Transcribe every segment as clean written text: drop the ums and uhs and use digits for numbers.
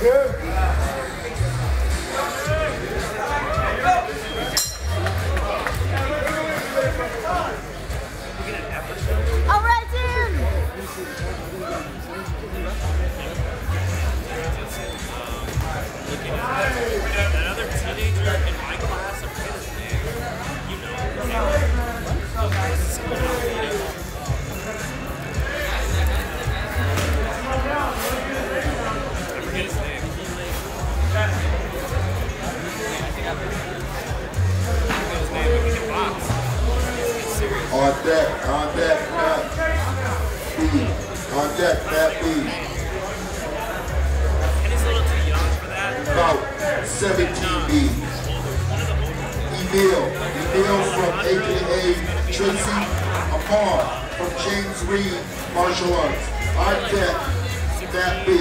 All right, Tim. Another teenager in my class of kids, you know, On deck, Matt B. On deck, Matt B. and he's a little too young for that. About 17 B. Emil from AKA Tracy Amar from James Reed Martial Arts. On deck, Matt B.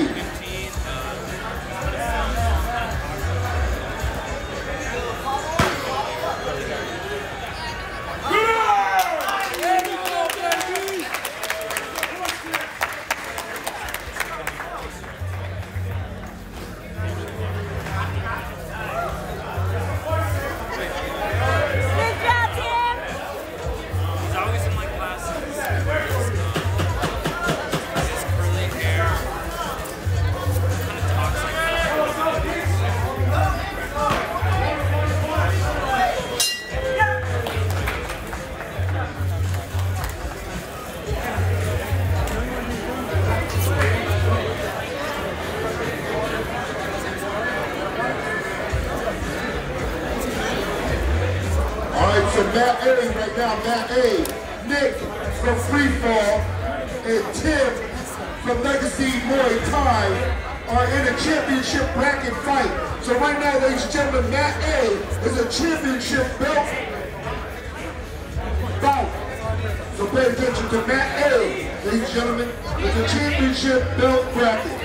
So Matt A right now, Matt A, Nick from Free Fall, and Tim from Legacy Muay Thai are in a championship bracket fight. So right now, ladies and gentlemen, Matt A is a championship belt bout. So pay attention to Matt A, ladies and gentlemen, is a championship belt bracket.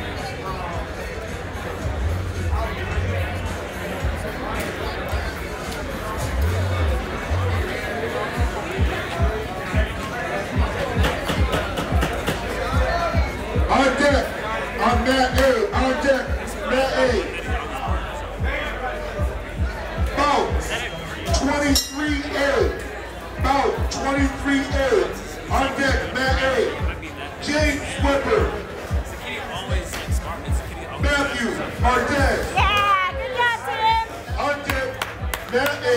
On deck, on Matt A, on deck, Matt A. Bout 23A, bout 23A. On deck, Matt A. James Whipper. Matthew Martez. Yeah, good job, Tim. On deck, Matt A.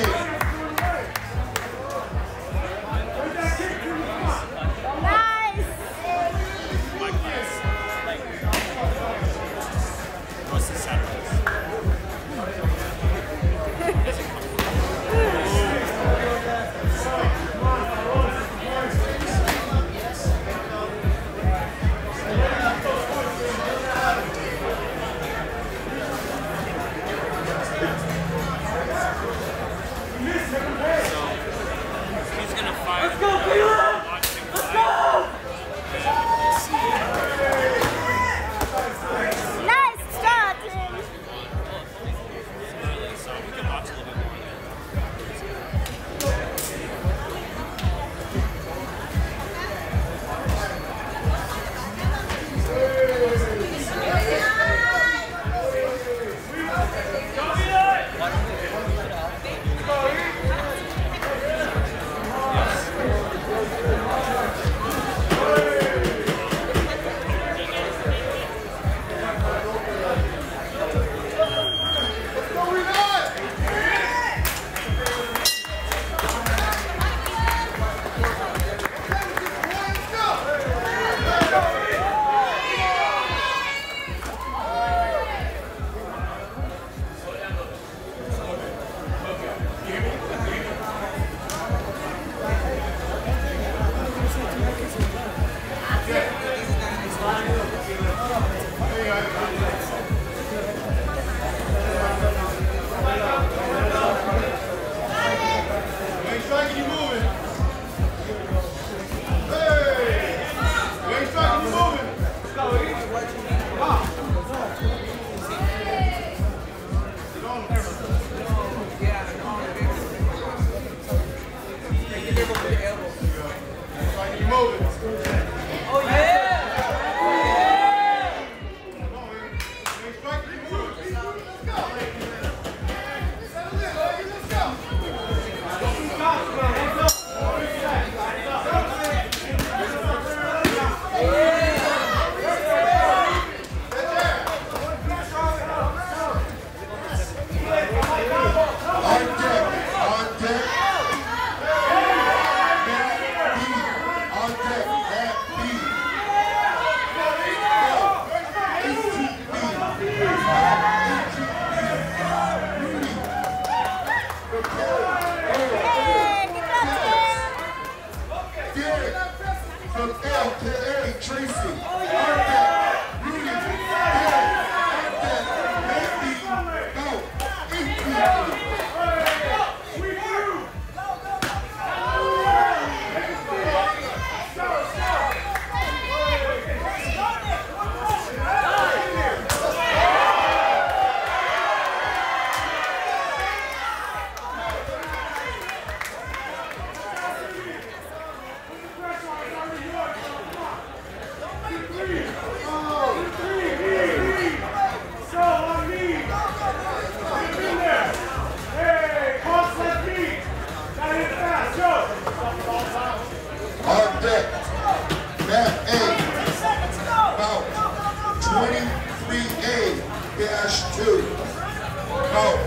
23A-2. About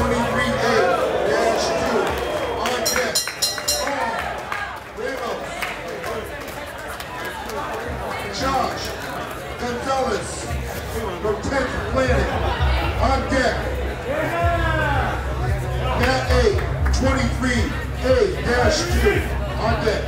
23A-2. On deck. Ramos. Josh Gonzalez from 10th Planet. On deck. Nat A, 23A-2. On deck.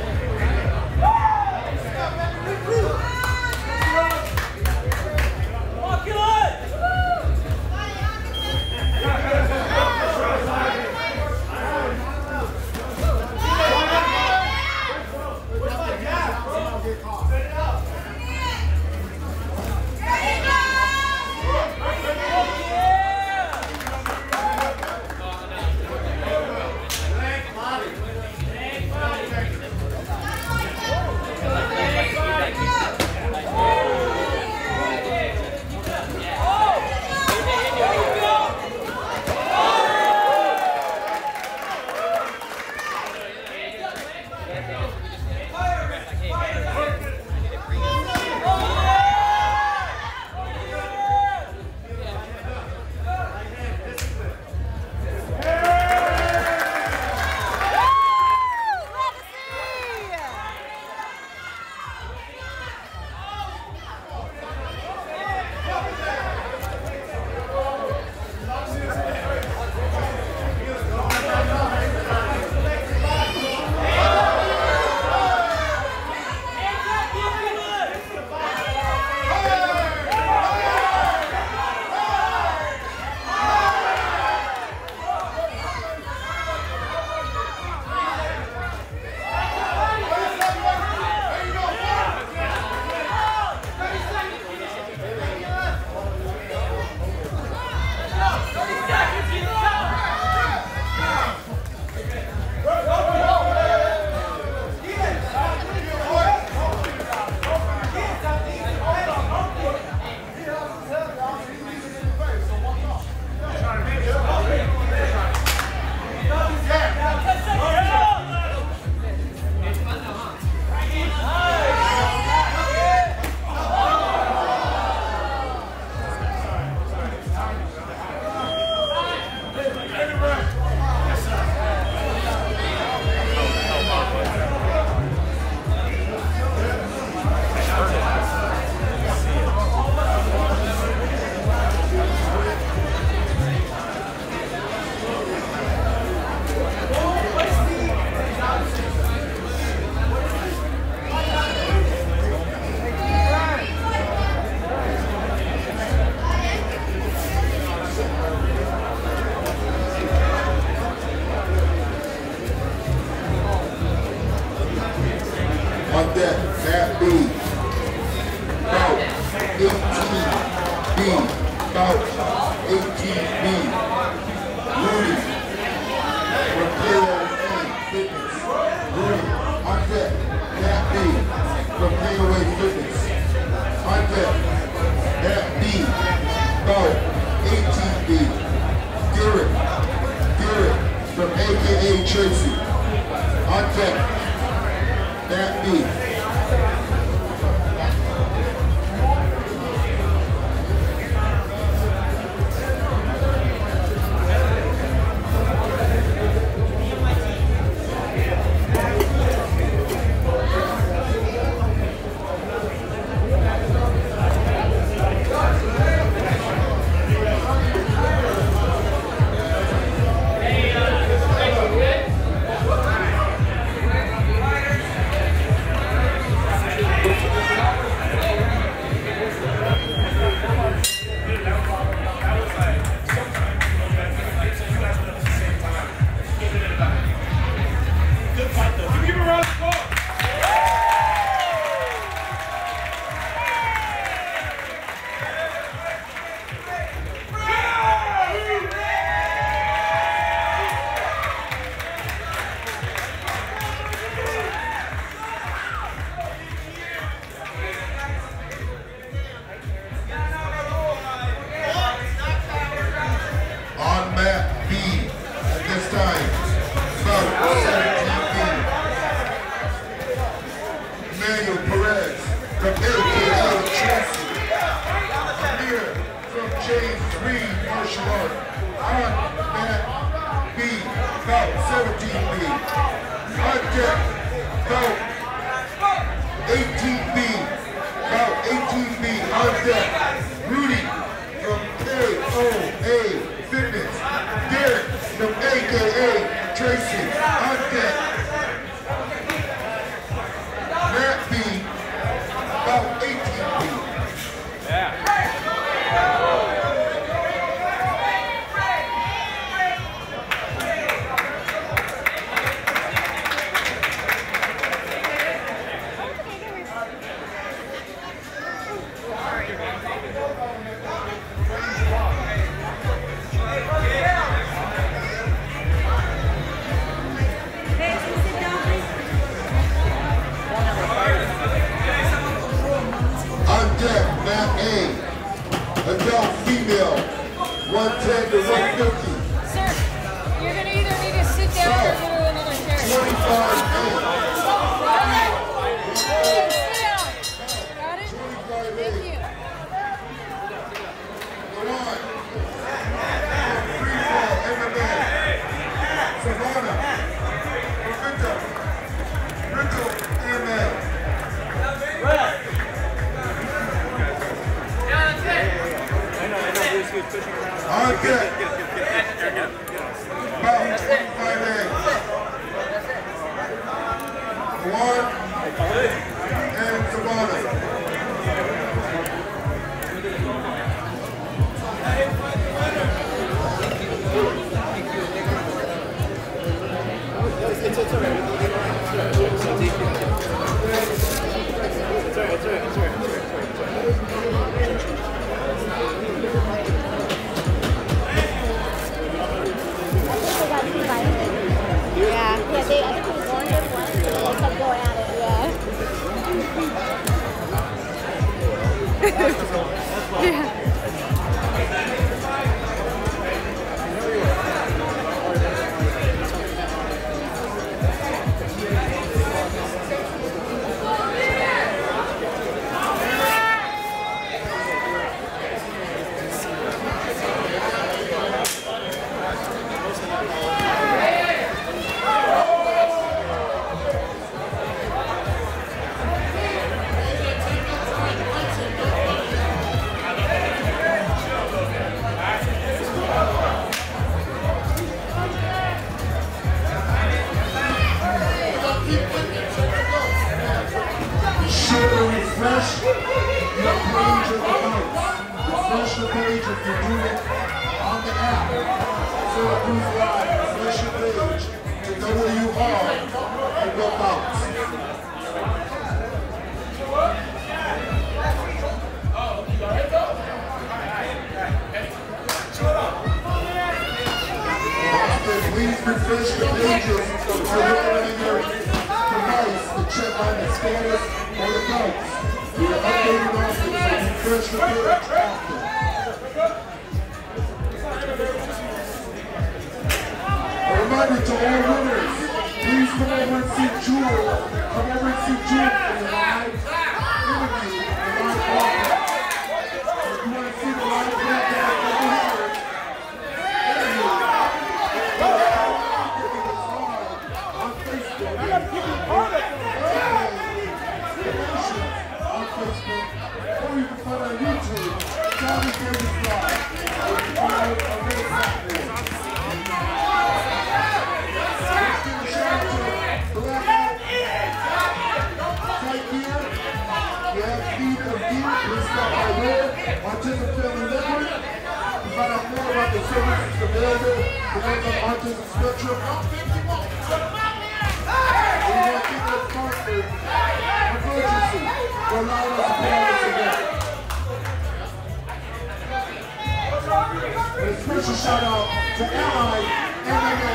On deck, Matt B. Bout 18B. Bout 18B. Rudy. From KOA Fitness. Rudy. On deck, Matt B. From KOA Fitness. On deck, Matt B. Bout 18B. Derek from AKA Tracy. On deck, Matt B. James Reed martial art. On mat B, belt 17B. On deck, belt 18B. Belt 18B on deck. Rudy from KOA Fitness. Derek from AKA Tracy on deck. Matt B, about 18B. Yeah. Adult female, 110 to 150. Sir, you're going to either need to sit down or go to another chair. 25 Sit down. Got it? Thank you. Go on. Free fall, MMA. Savannah. Rinto, MMA. On deck. About 25 eggs. One and Savannah. It's all right. Yeah, I think we warned him once, and they kept going at it, yeah. Refresh your page of the notes. Refresh your page if you're doing it on the app. So it goes live. Refresh your page to know where you are and go bounce. Please refresh your pages or look on your device to check on the status or the notes. We are updating often, so refresh your page often. A reminder to all winners, please come over and see Jewel. Come over and see Jewel for the live interview, the live broadcast. If you want to see the live broadcast over here, on Facebook, or you can find on YouTube, Johnny Davis Live. Right here, we have Feed of Gear, please stop by there, Autism Family Network. To find out more about the services available to those on autism spectrum. We want to keep us sponsored. Emergency for allowing us to play this event. And a special shout out to Ally MMA.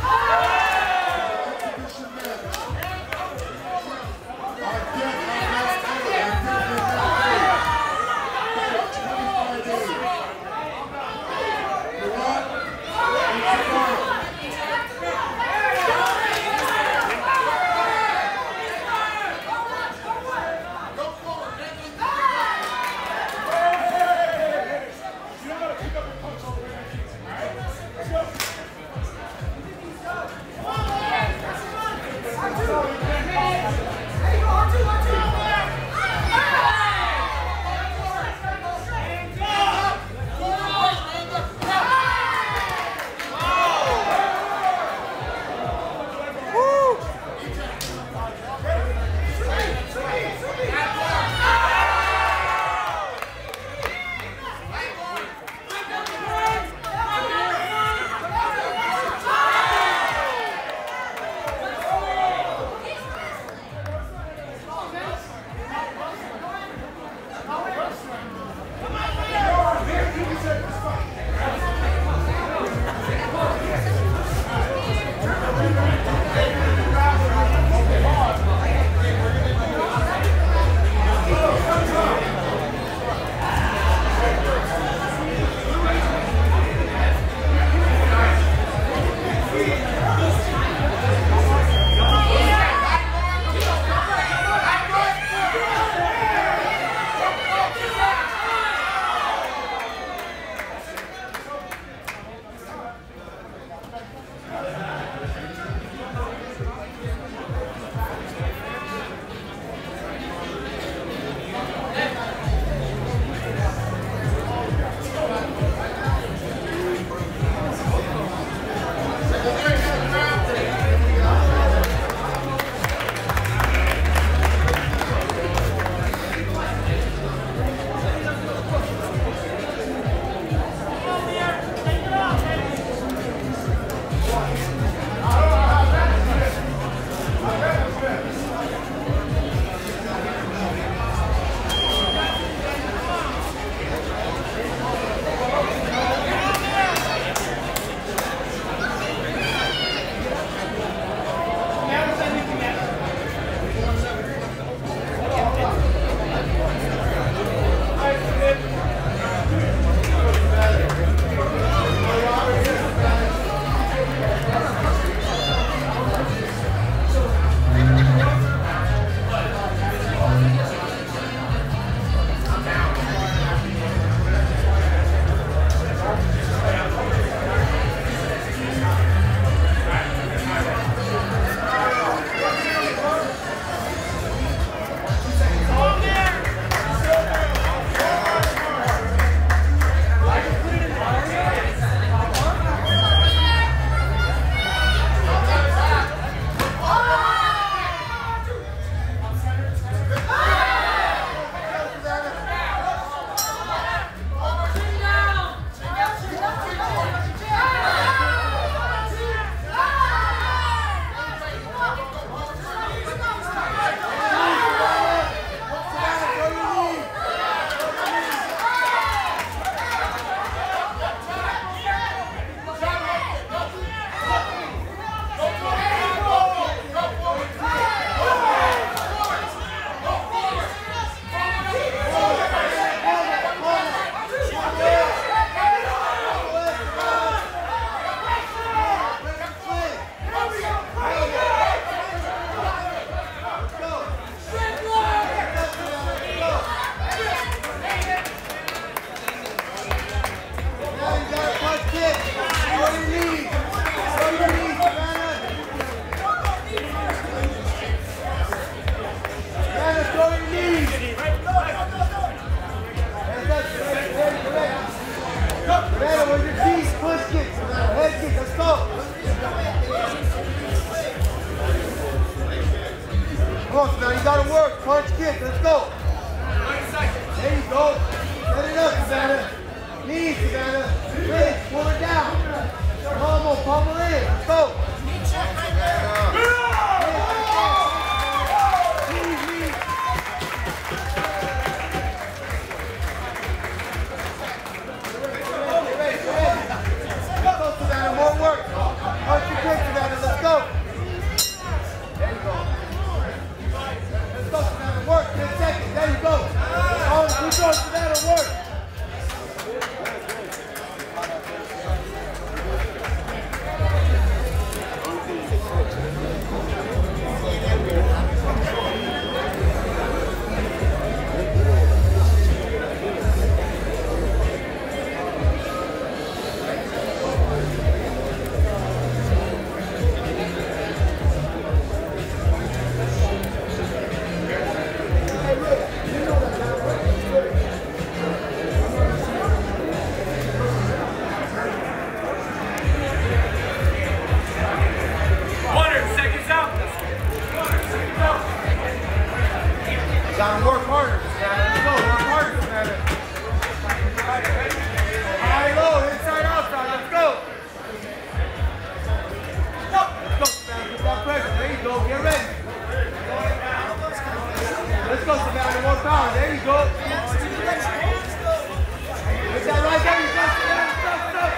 Come on, Savannah, you gotta work. Punch, kick, let's go. There you go. Set it up, Savannah. Knees, Savannah. Bridge, pull it down. Pummel, pummel in. Let's go. More work. Punch your kick, Savannah. Gotta work harder, Savannah. Let's go, work harder, Savannah. High, low, inside, outside. Let's go. Let's go, Savannah. Put that pressure. There you go. Get ready. Let's go, Savannah. More power. There you go. Get that right there. You go, Savannah. Stop.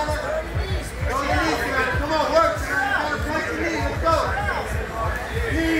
Knees,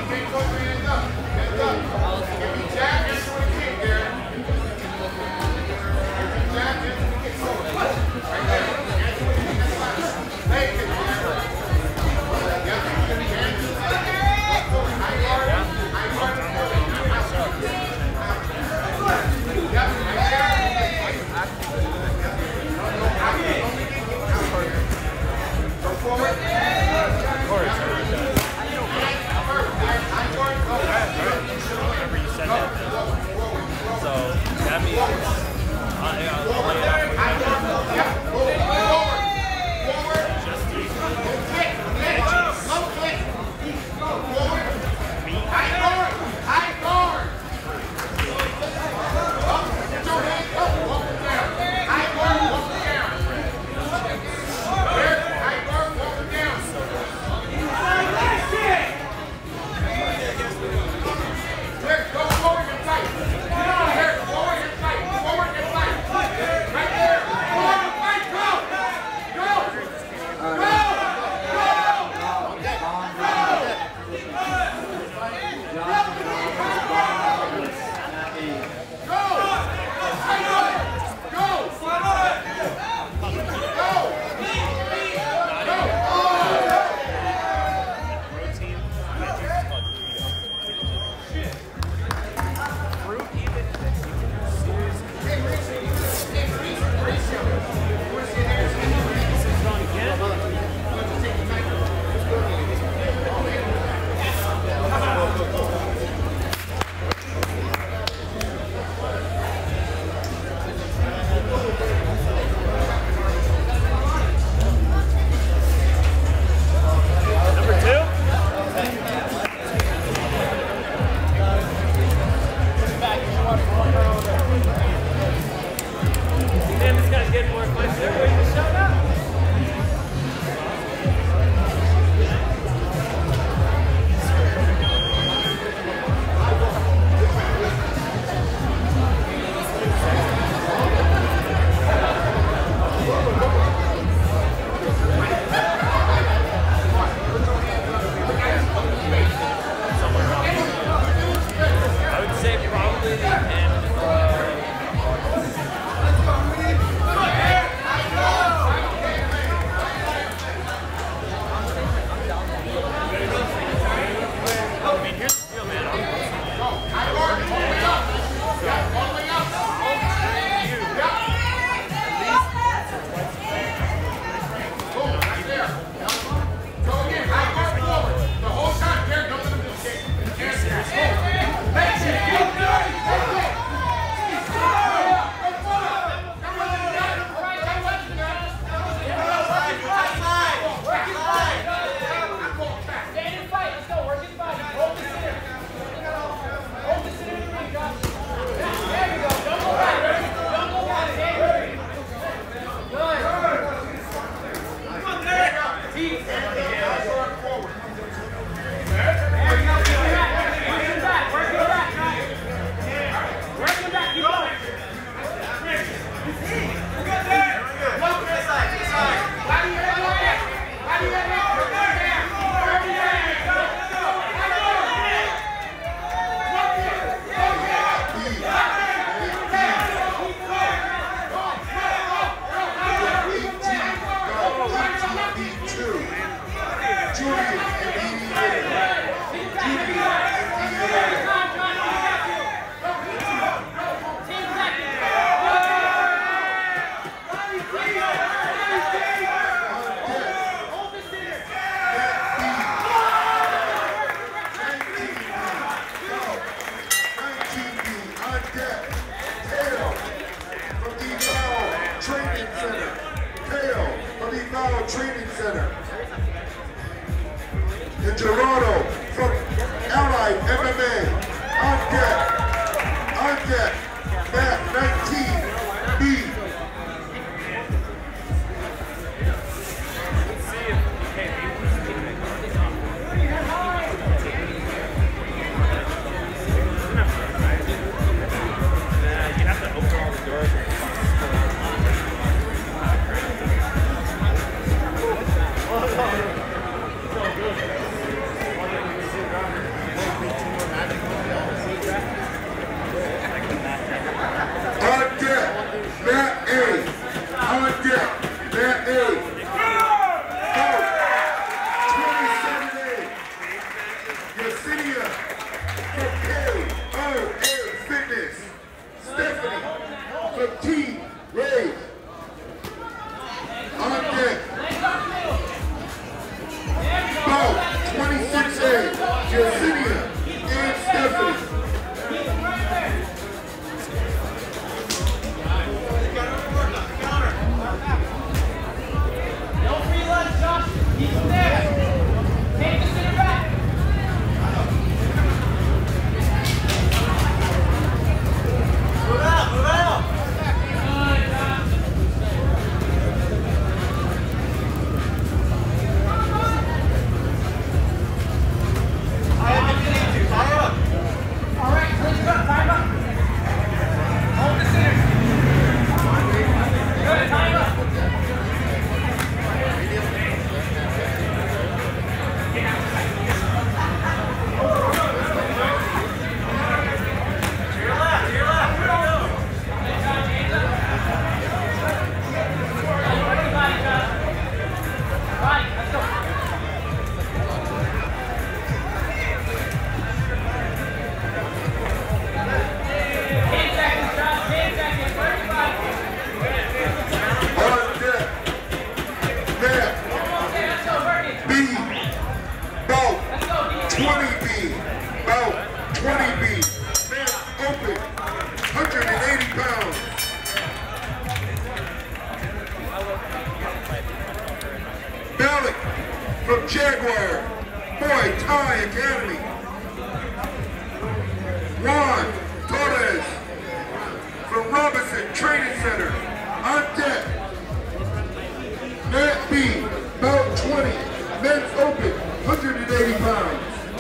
Training Center. In Toronto, from Allied MMA, uncut, Matt 19B. Yesenia from KOA Fitness. Stephanie from Team Rave. On deck. About 26A, Yesenia and Stephanie. Don't free lunch, Josh. Keep them there. Take the center back. Move out, move out. All right, let's go. Time up. Hold the center. Good, time up. From Jaguar Muay Thai Academy. Juan Torres from Robinson Training Center. On deck. Matt B, about 20. Men's Open, 180 pounds.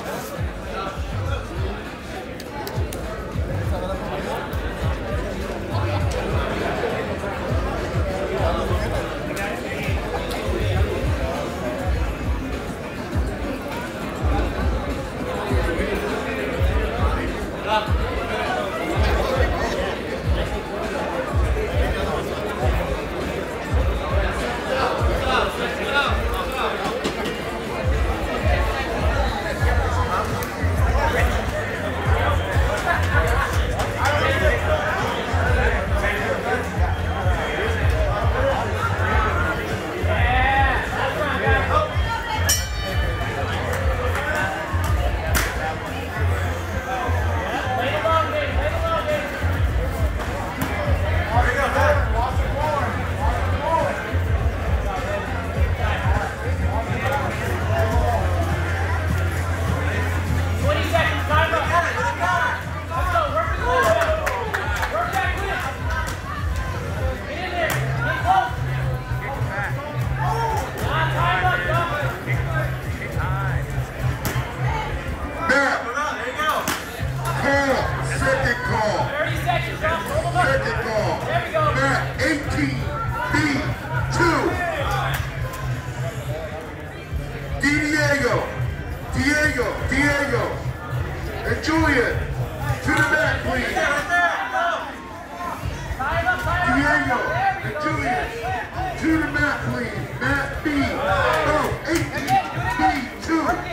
Diego, and Julian, to the back, please. Diego and Julian, to the mat, please. Matt B, oh, 18B2.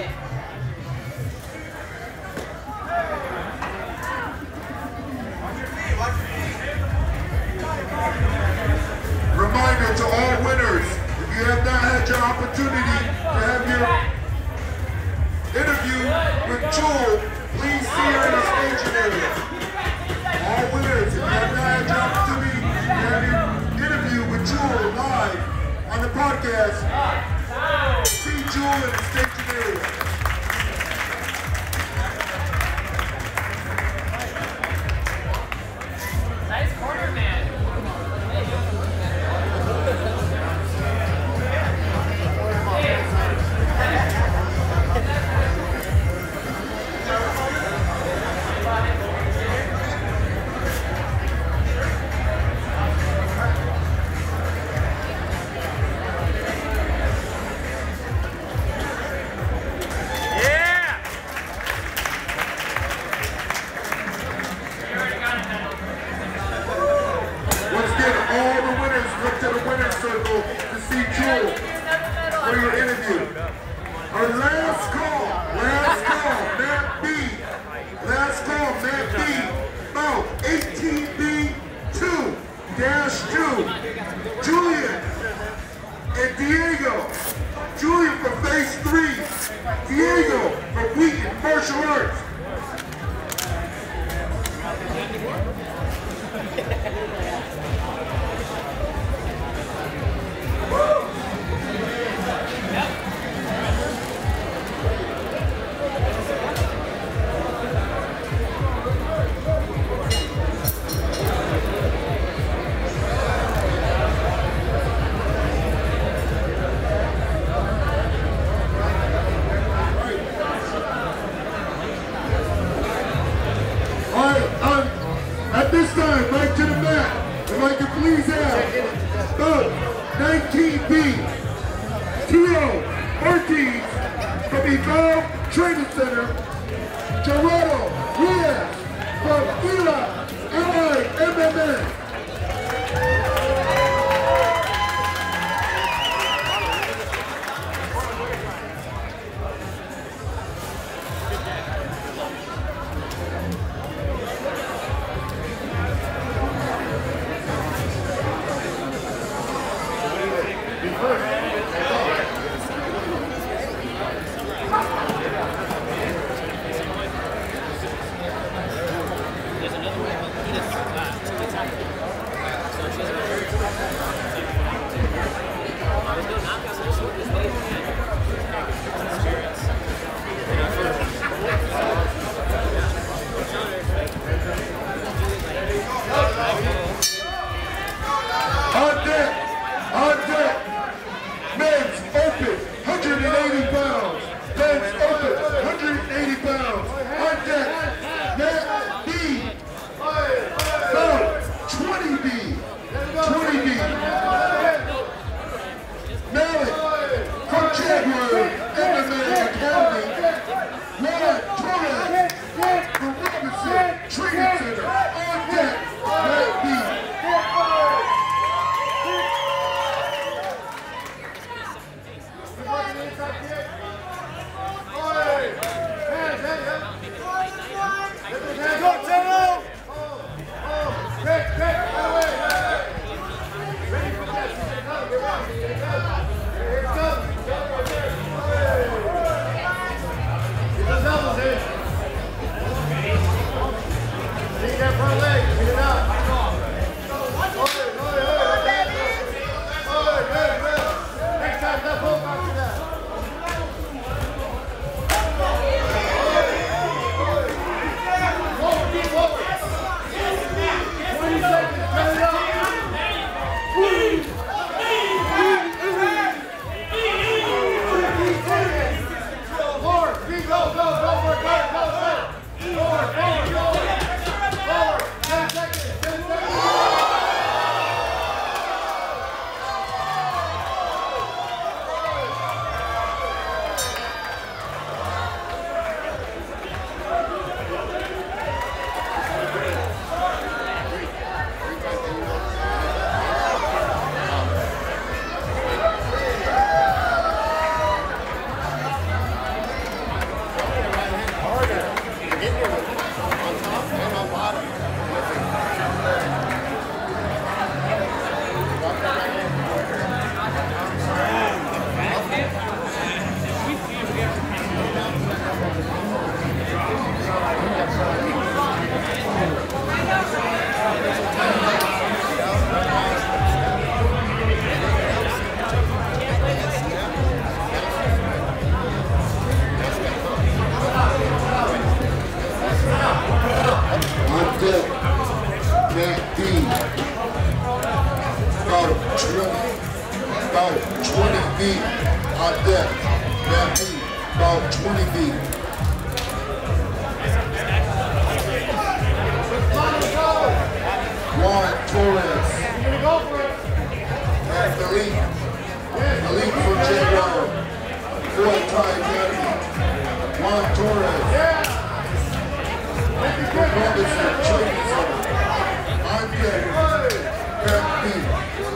Reminder to all winners, if you have not had your opportunity to have your interview with Jewel, please see her in the staging area. All winners, if you have not had your opportunity to have your interview with Jewel live on the podcast, see Jewel in the staging area. Nice corner, man. Next time, right to the mat. If I can please have the 19B, Tio Ortiz from Evolve Training Center, Gerardo Ruiz from Ila, LA, MMA. About 20 feet on deck. That means about 20 feet. Juan Torres. And Malik from Jaguar. Muay Thai Academy. Juan Torres. From Robinson Training Center. On deck. That means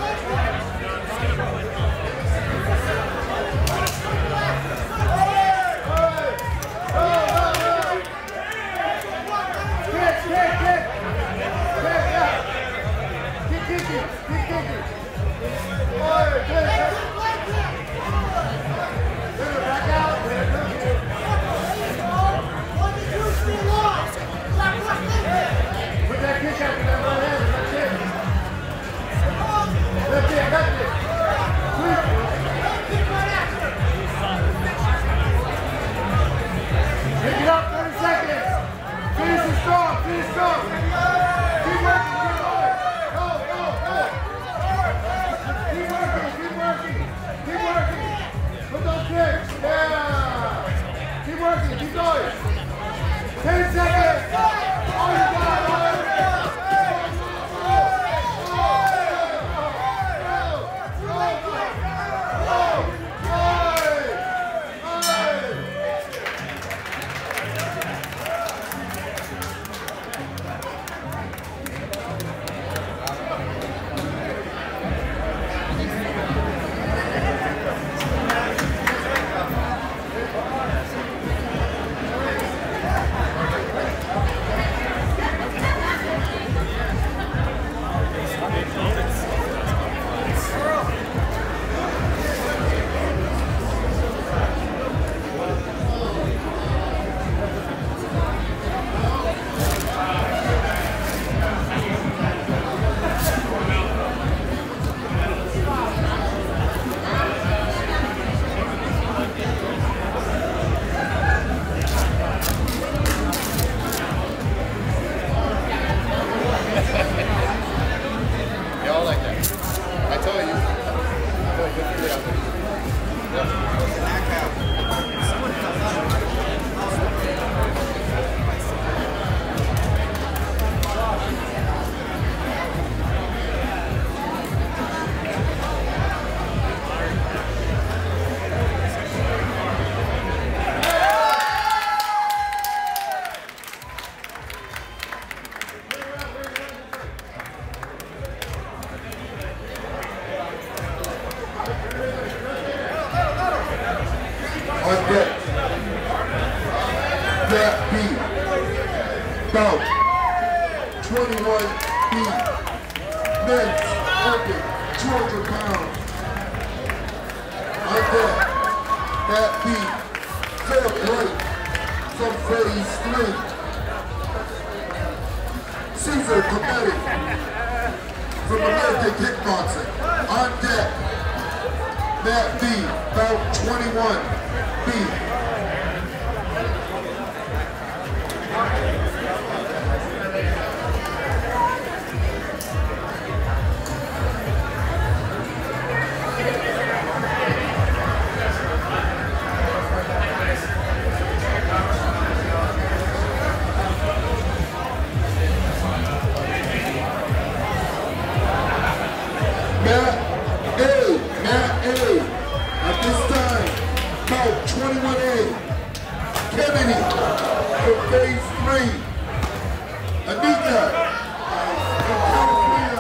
Keep going. 10 seconds. All you got. That beat. Bout 21 feet. Men's open 200 pounds. Like that beat. Fair break from Freddie's 3. Caesar Comedic from American Kickboxing. On deck. That beat. Bout 21 feet. At this time, bout 21A, Kennedy for phase 3, Anika from California.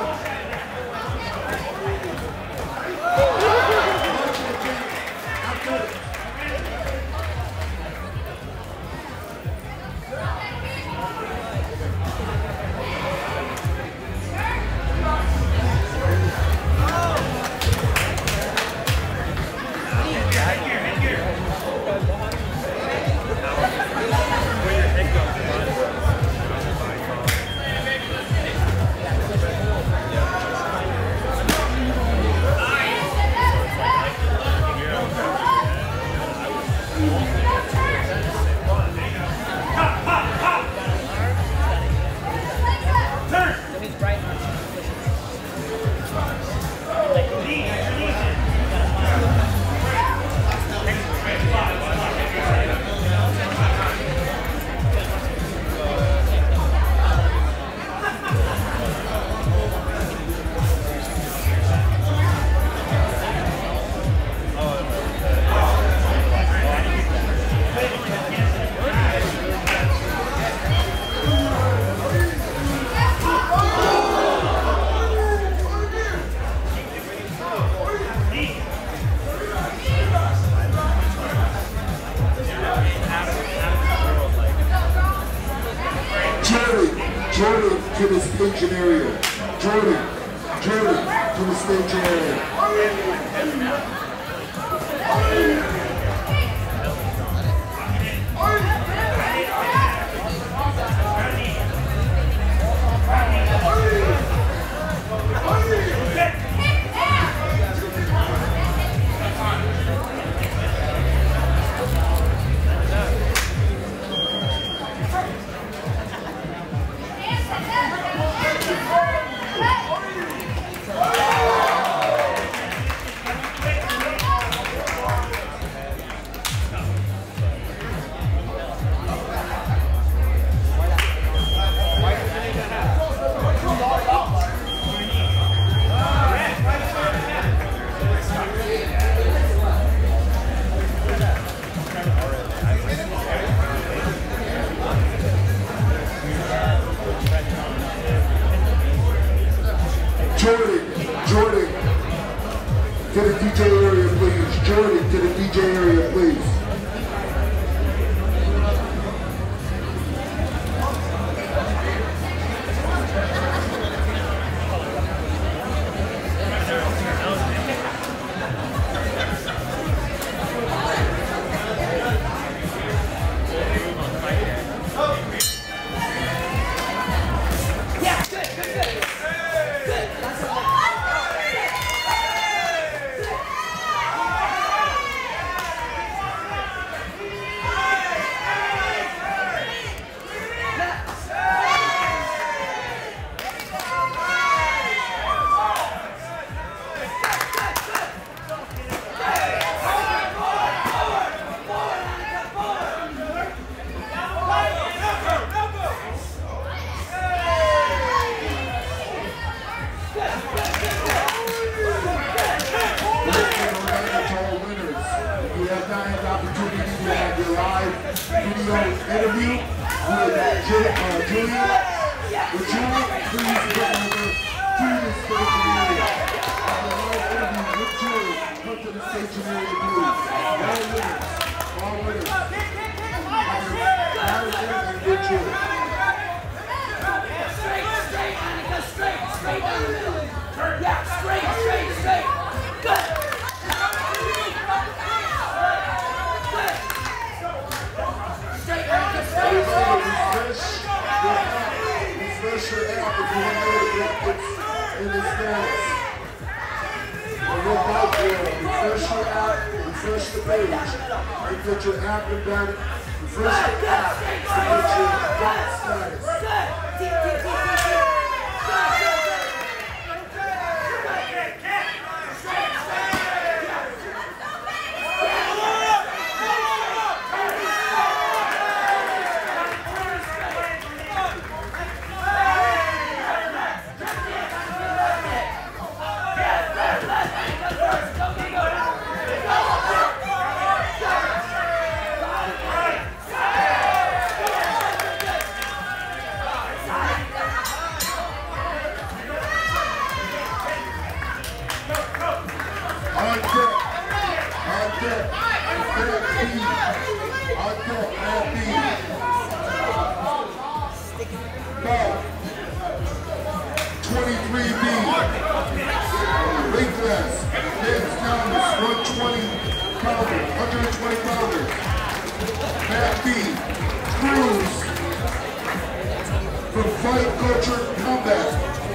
Jordan to the staging area. Jordan to the staging area. Jordan, to the DJ area, please. Jordan, to the DJ area, please. Interview with Julia. Would you please get over to the staging area? The live interview with Julia. Come to the staging area, please. All winners. All winners. refresh the page. You get your acrobatic, refresh the app to get your dot status. Cruz from Fight Culture Combat.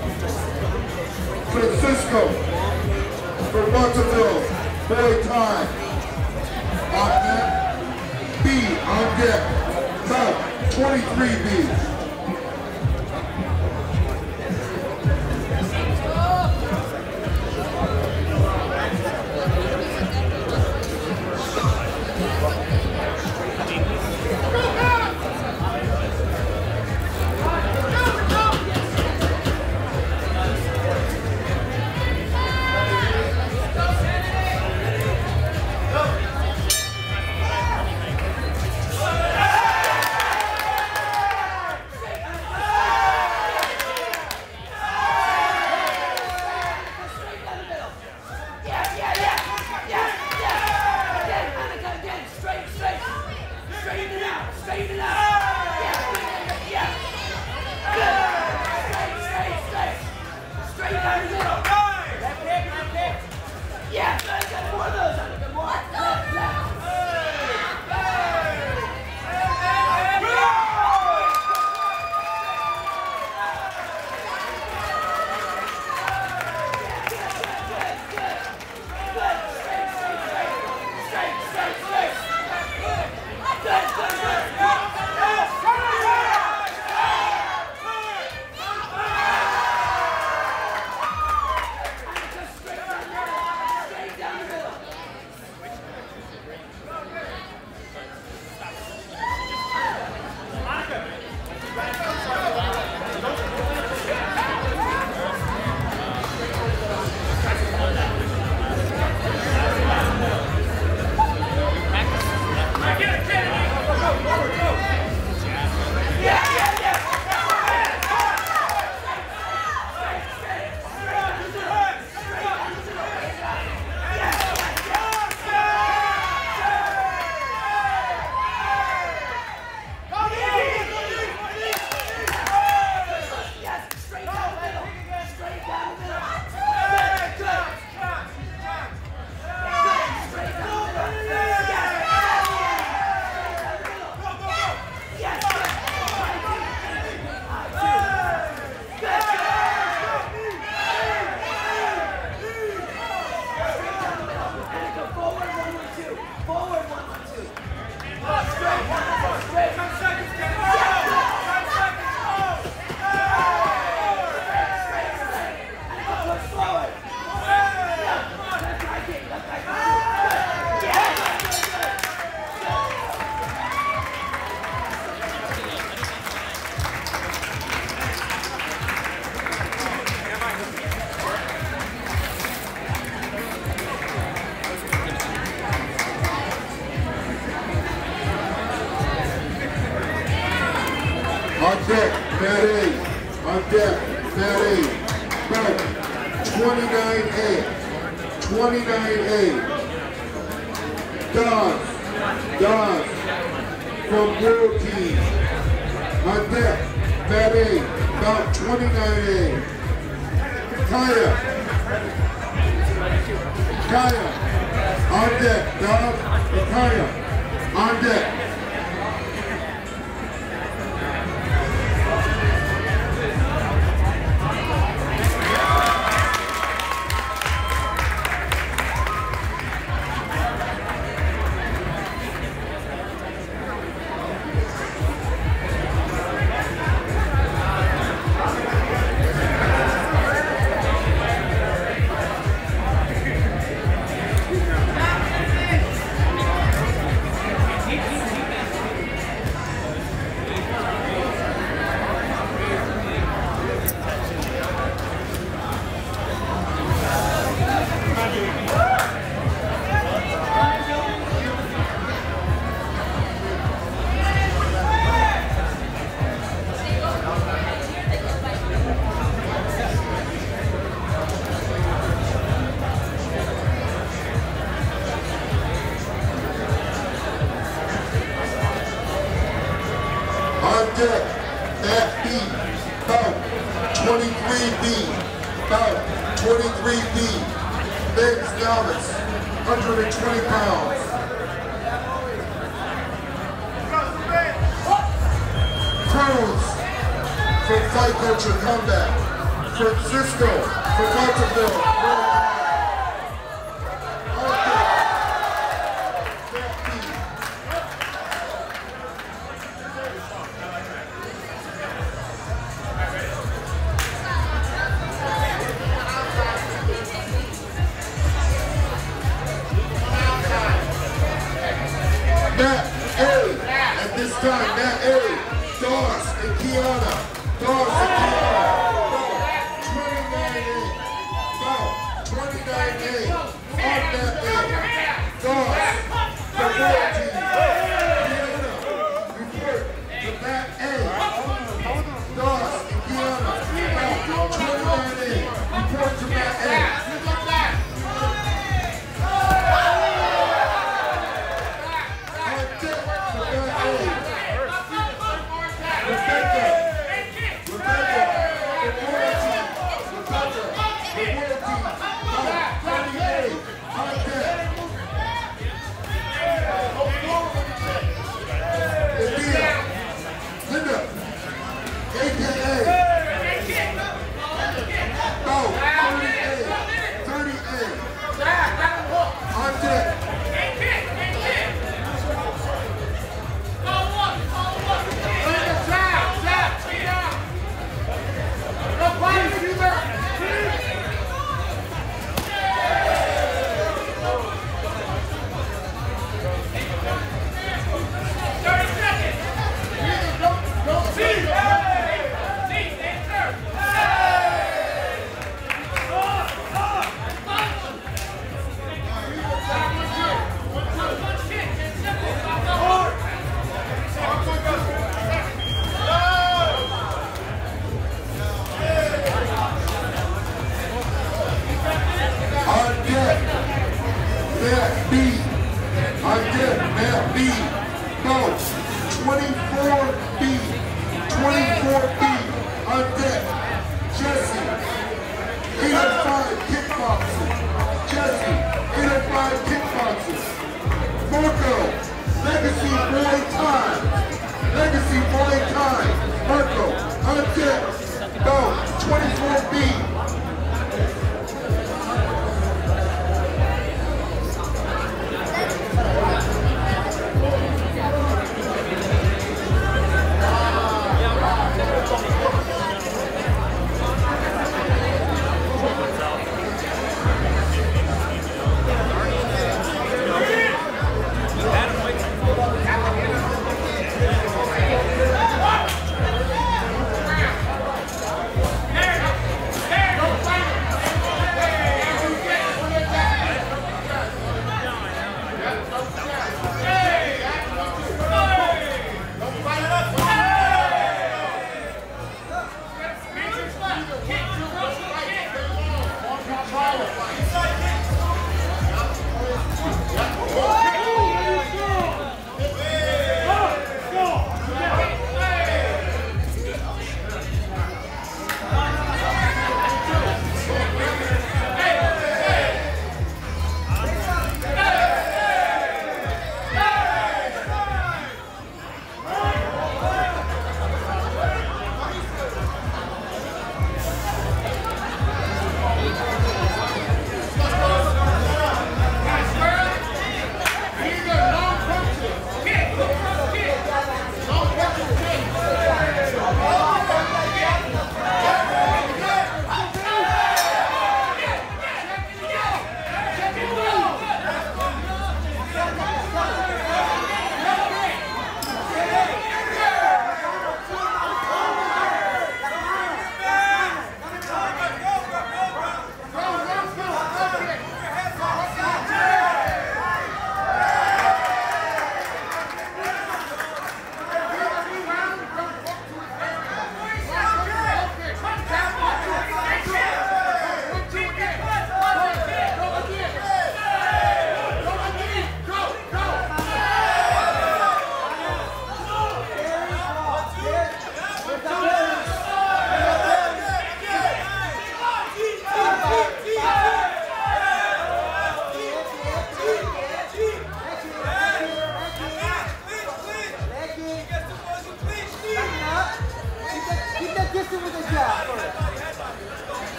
Francisco from Waterville, Muay Thai. On deck, B on deck, about 23B. On deck, Mat A. On deck, Mat A. Back, 29A. 29A. Don from World Team. On deck, Mat A. About 29A. Kaya. On deck, Don. Kaya. On deck. On deck, Matt B, about 23B, about 23B. Men's novice, 120 pounds. Cruz from Fight Culture Comeback. Francisco from Montevideo. Matt A. At this time, Matt A. Doss and Kiana. Doss and Kiana. 29A. 29A. On Matt A. Doss. The War Team. Kiana. Report to Matt A. Doss and Kiana. 29A. Report to Matt A. Jab!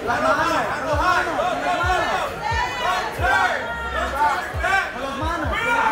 Las manos, con las manos, con las manos. Con las manos, con las manos.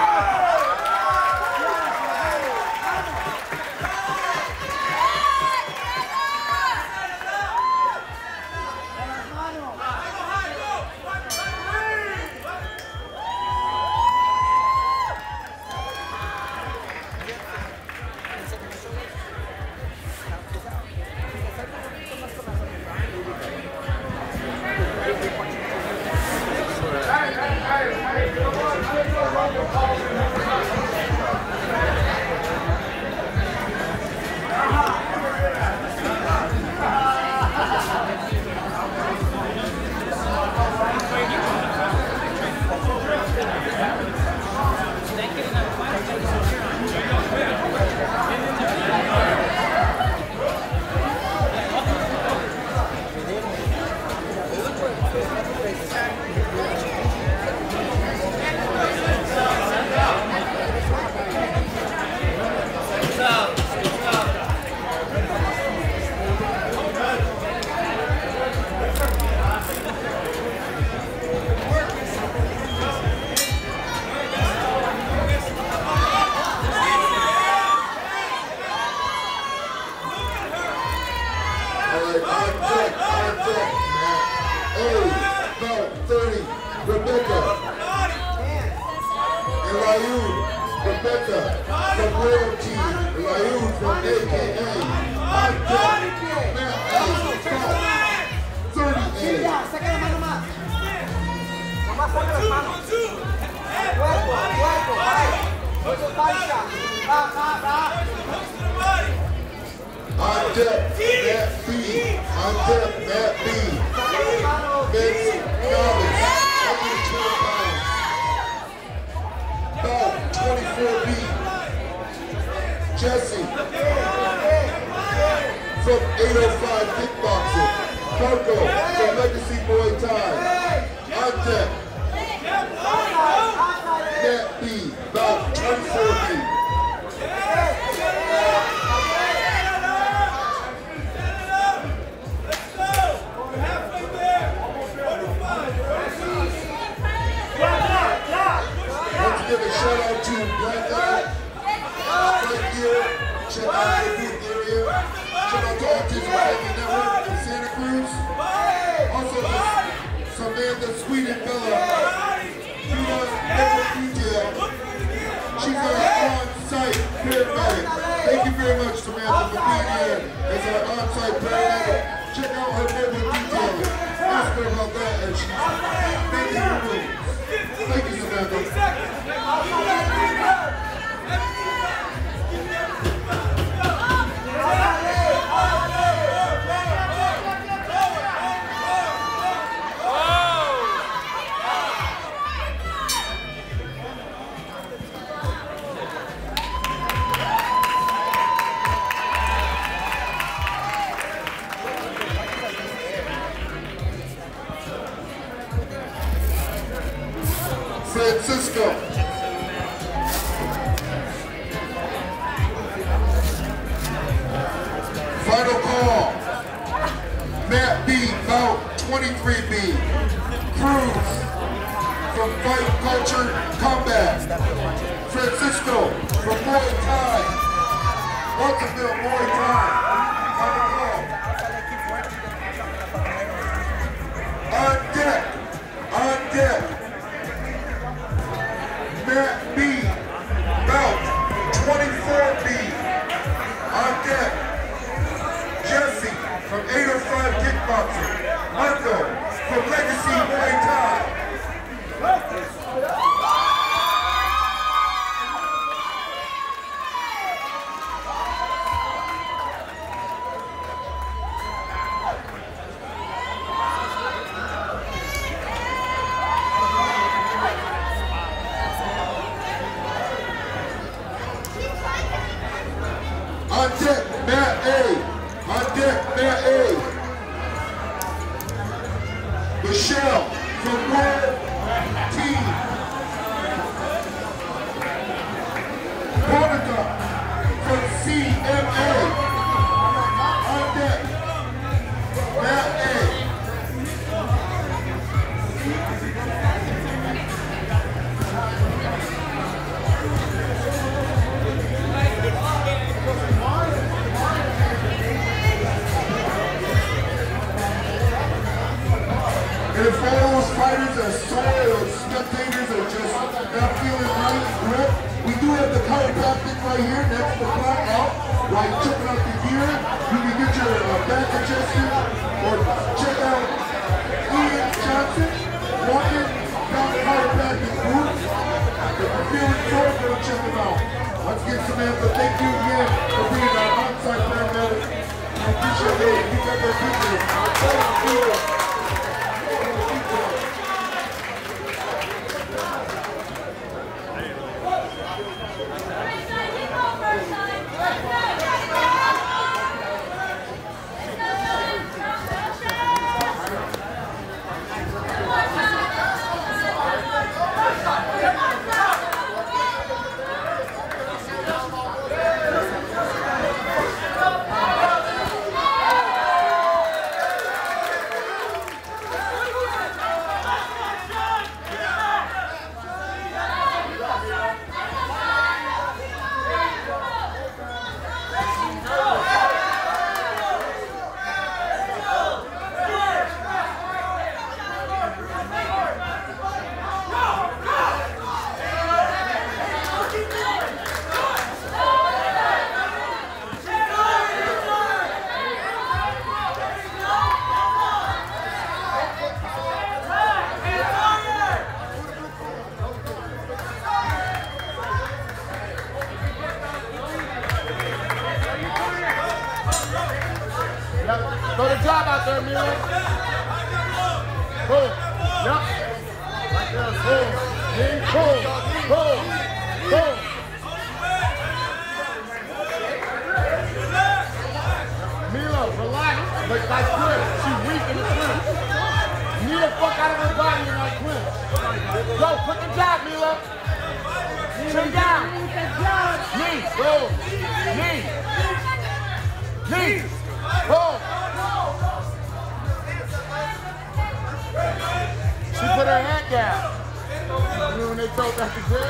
Rebecca from Royalty, Layoud from AKF, uncut, Matt A, 30A. Saca la mano más. Nomás saca las manos. Cuerpo, cuerpo, ahí. Eso pancha. Va. Uncut, Matt B, uncut, Matt B. Vince Novice, 120 pounds. Bout 24B. Jesse from 805 Kickboxing. Marco from Legacy Muay Thai. Uncut, Matt B. Bout 24B. Give a shout out to Black Eye, right here. Check out the booth area. Shout out to Autism Family Network in Santa Cruz. Also to Samantha Sweet and Bella. She does every detail. She's our on-site paramedic. Thank you very much, Samantha, for being here as our on-site paramedic. Check out her network detailing. Ask her about that as she's making her moves. Thank you, Samantha. Francisco. Final call. Matt B, bout 23B. Cruz from Fight Culture Combat. Francisco from Muay Thai. Watsonville Muay Thai. Final call. On deck. On deck. Matt B, bout 24B. On deck. Jesse from 805 Kickboxing. Marco from Legacy Muay Thai. On deck, Matt A. On deck, Matt A. Michelle from World Team. Monica from CMA. On deck, Matt A. guys are sore or spectators are just not feeling right and grip, we do have the chiropractic right here next to the flat out. While you're checking out the gear, you can get your back adjusted or check out Ian Johnson walking down the chiropractic group. If you're feeling sore, go check him out. Let's get Samantha. Thank you again for being our on-site paramedic. I appreciate it. You got their people. Throw the job out there, Mila. Pull. Yep. Right there. Pull. Knee. Pull. Pull. Pull. Mila, relax. Look like Cruz. She's weak in the clinch. Knee the fuck out of her body in that clinch. Go, put the job, Mila. Chin down. Knee. Go. Knee. Knee. Pull. She put her hand down. You know when they told that to grip?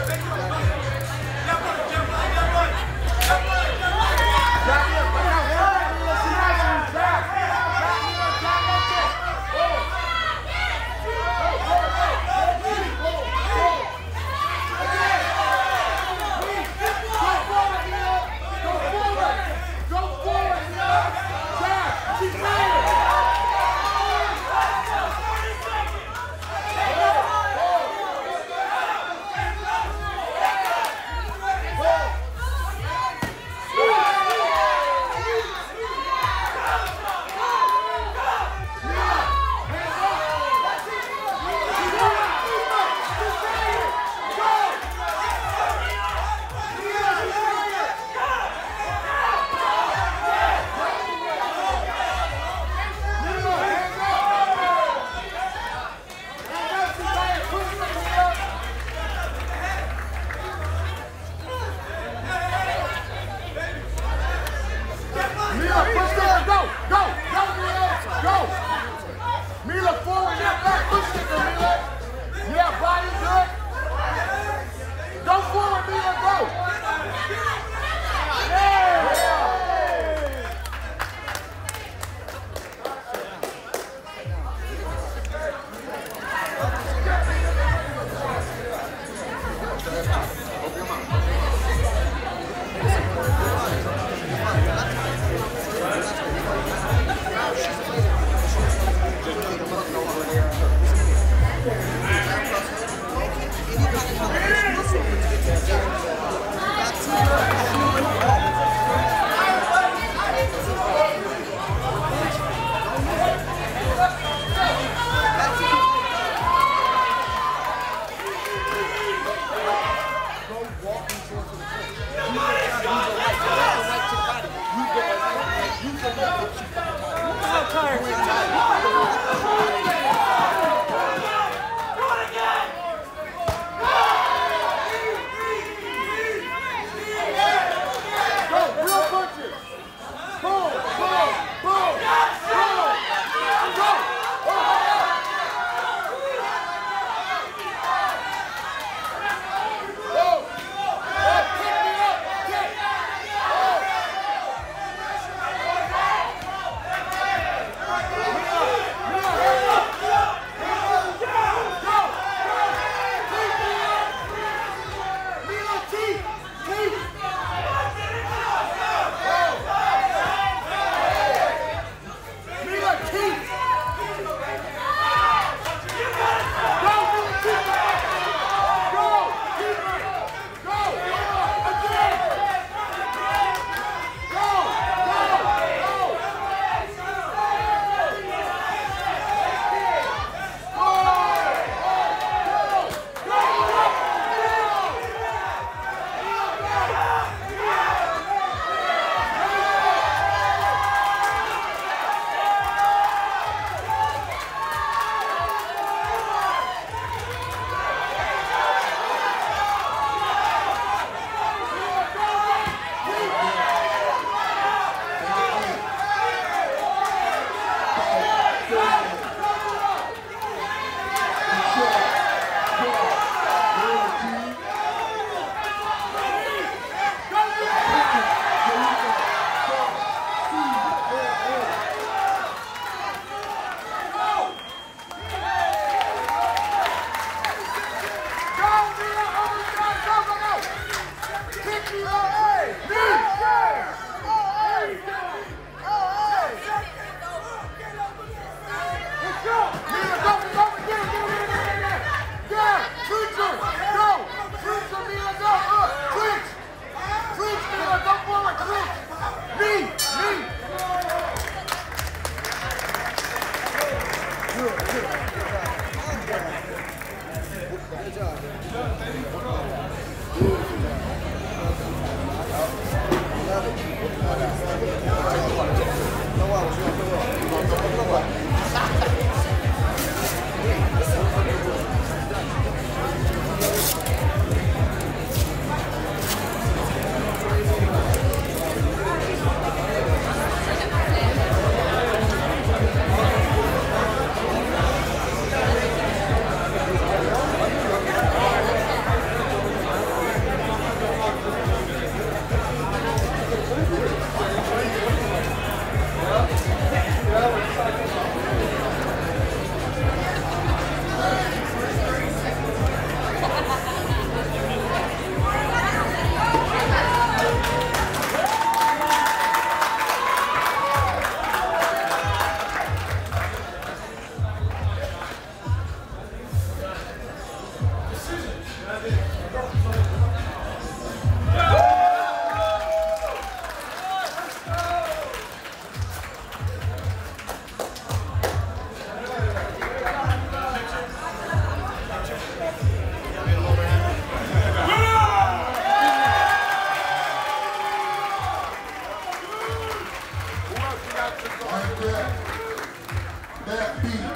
beat.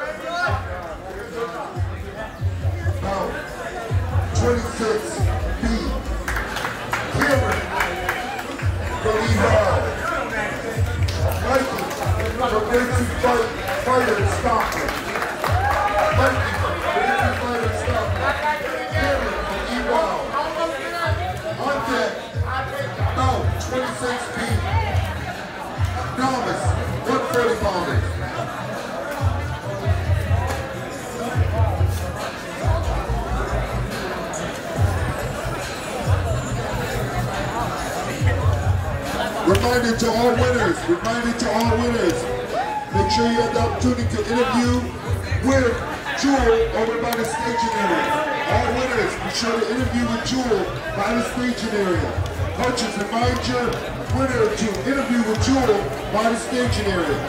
About 26 beat. Cameron from Evolve. Mikey from Ready to Fighter and Stockton. Mikey from Ready to Fighter and Stockton. Cameron from Evolve. On deck, about 26 feet. Thomas, 140 pounders. Reminder to all winners, make sure you have the opportunity to interview with Jewel over by the staging area. All winners, be sure to interview with Jewel by the staging area. Coaches, remind your winner to interview with Jewel by the staging area.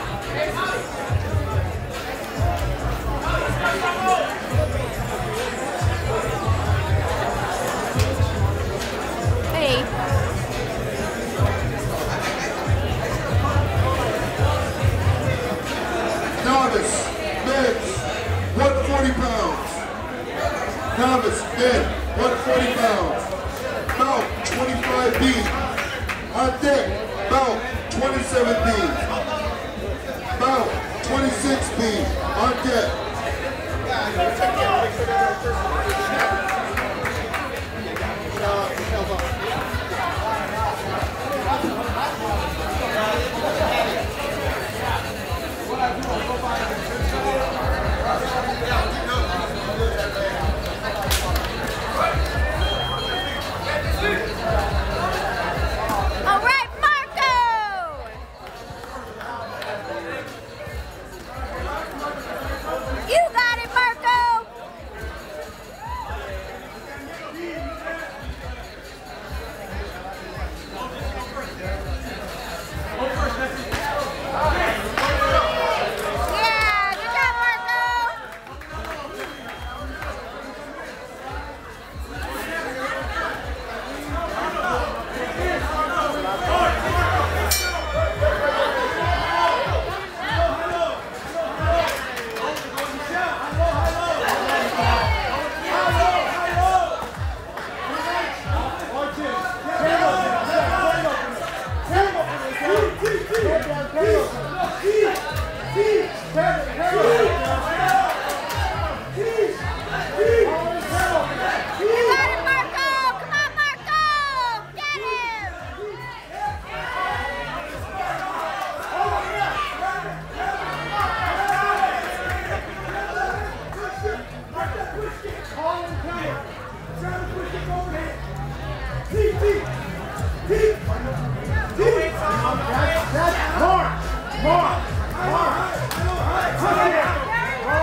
Hey. Novice, men's, 140 pounds. Novice, men, 140 pounds. About 25 beats. On deck, about 27 beats. About 26 beats. On deck. All right, Marco! You got it, Marco! Yeah, good job, Marco! You got it, Marco! Come on, Marco! Get him! That's Mark.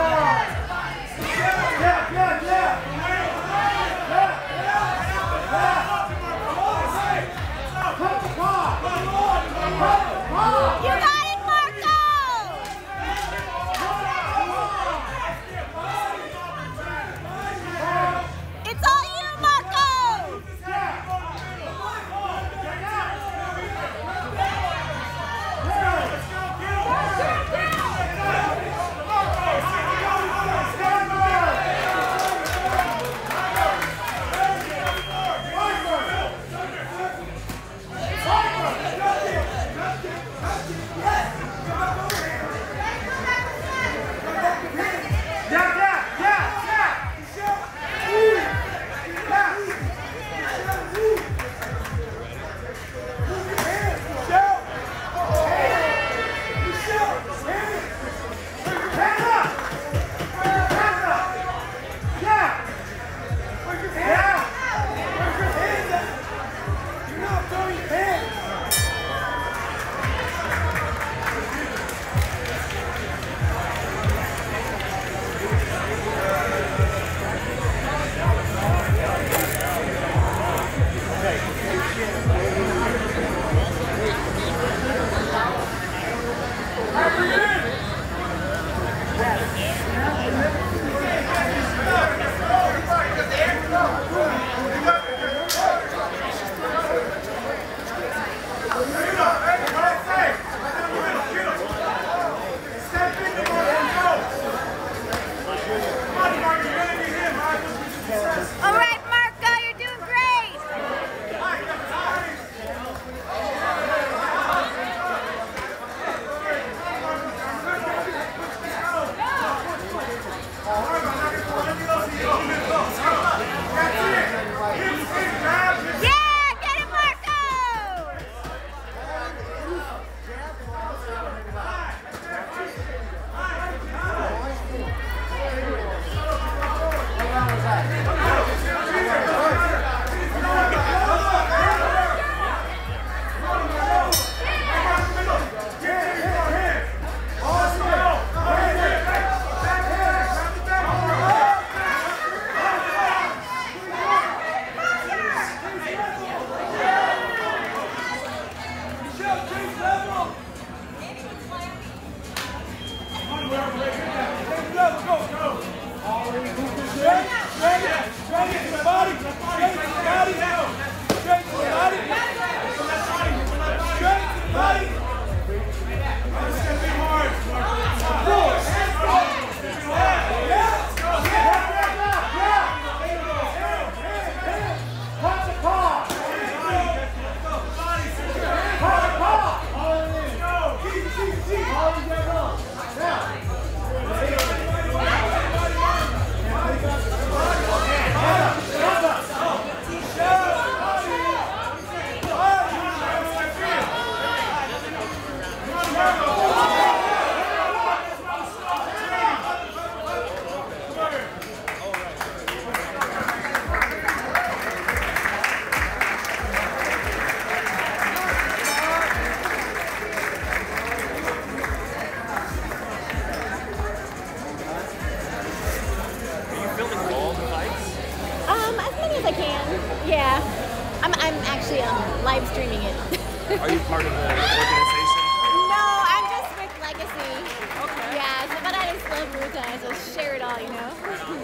Live streaming it. Are you part of the organization? No, I'm just with Legacy. Okay. Yeah, so, but I just love Ruta, so share it all, you know?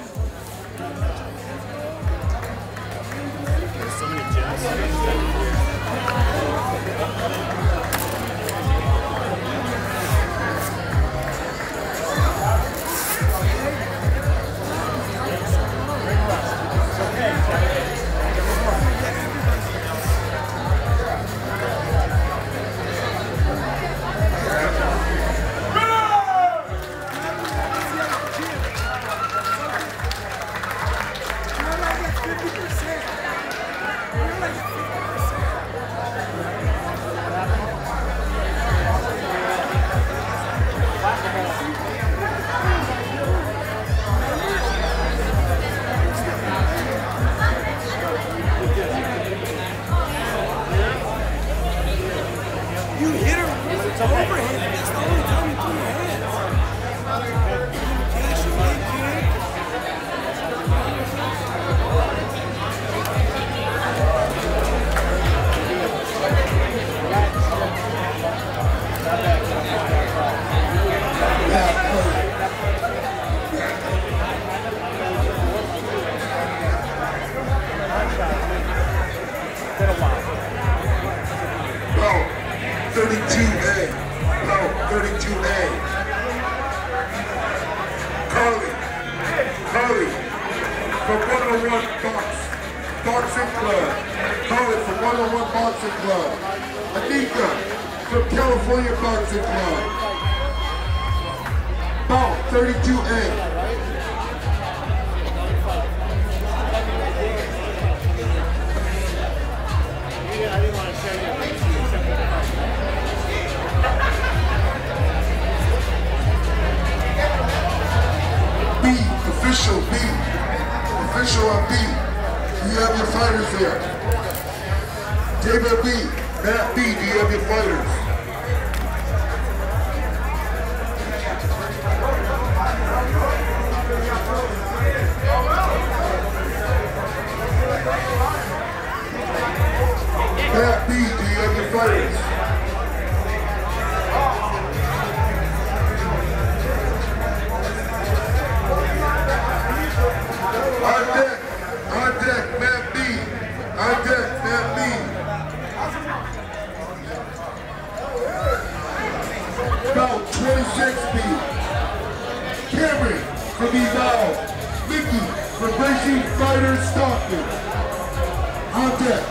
There's so many gems. Boxing Club. Carly from 101 Boxing Club. Anika from California Boxing Club. Bout 32A. Official B. Official on B. You have your fighters here. David B. Matt B. Do you have your fighters? Matt B. Do you have your fighters? On deck, Matt B. On deck, Matt B. About 26B. Cameron from Eval. Mickey from Racing Fighters Stockton. On deck.